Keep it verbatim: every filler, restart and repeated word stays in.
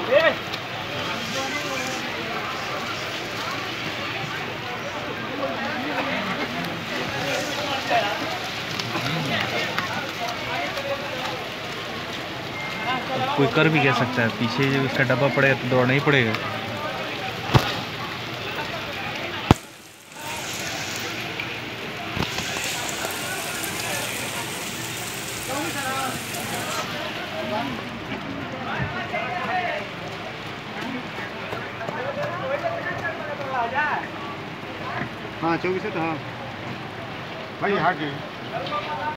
कोई कर भी कह सकता है, पीछे जब उसका डब्बा पड़ेगा तो दौड़ना ही पड़ेगा। हाँ चौबीस है तो हाँ भाई हाट